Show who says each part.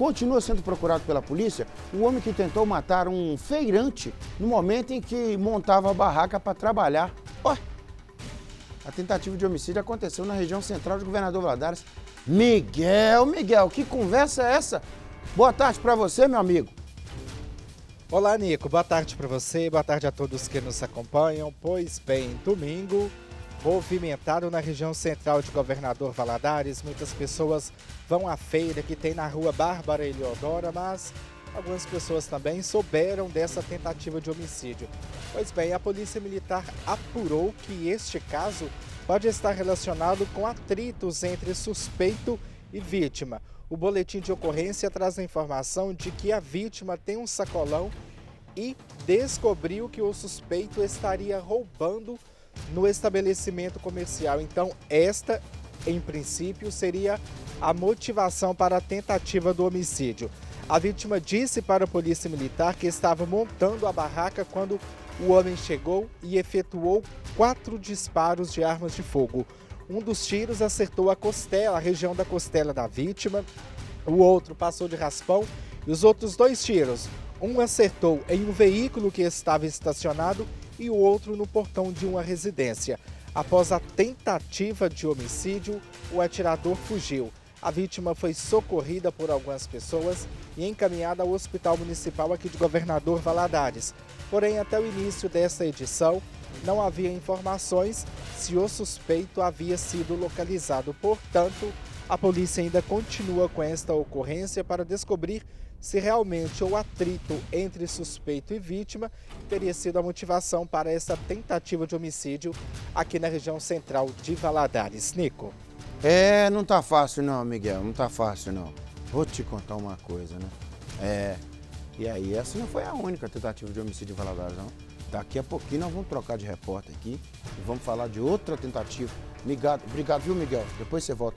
Speaker 1: Continua sendo procurado pela polícia o homem que tentou matar um feirante no momento em que montava a barraca para trabalhar. Ó, a tentativa de homicídio aconteceu na região central de Governador Valadares. Miguel, que conversa é essa? Boa tarde para você, meu amigo.
Speaker 2: Olá, Nico. Boa tarde para você, boa tarde a todos que nos acompanham. Pois bem, domingo, movimentado na região central de Governador Valadares. Muitas pessoas vão à feira que tem na rua Bárbara Eliodora, mas algumas pessoas também souberam dessa tentativa de homicídio. Pois bem, a Polícia Militar apurou que este caso pode estar relacionado com atritos entre suspeito e vítima. O boletim de ocorrência traz a informação de que a vítima tem um sacolão e descobriu que o suspeito estaria roubando no estabelecimento comercial. Então, esta, em princípio, seria a motivação para a tentativa do homicídio. A vítima disse para a Polícia Militar que estava montando a barraca quando o homem chegou e efetuou 4 disparos de armas de fogo. Um dos tiros acertou a região da costela da vítima, o outro passou de raspão e os outros 2 tiros, um acertou em um veículo que estava estacionado e o outro no portão de uma residência. Após a tentativa de homicídio, o atirador fugiu. A vítima foi socorrida por algumas pessoas e encaminhada ao Hospital Municipal aqui de Governador Valadares. Porém, até o início desta edição, não havia informações se o suspeito havia sido localizado. Portanto, a polícia ainda continua com esta ocorrência para descobrir se realmente o atrito entre suspeito e vítima teria sido a motivação para essa tentativa de homicídio aqui na região central de Valadares. Nico.
Speaker 1: Não tá fácil não, Miguel, não tá fácil não. Vou te contar uma coisa, né? E aí, essa não foi a única tentativa de homicídio em Valadares, não. Daqui a pouquinho nós vamos trocar de repórter aqui e vamos falar de outra tentativa. Obrigado, viu, Miguel? Depois você volta.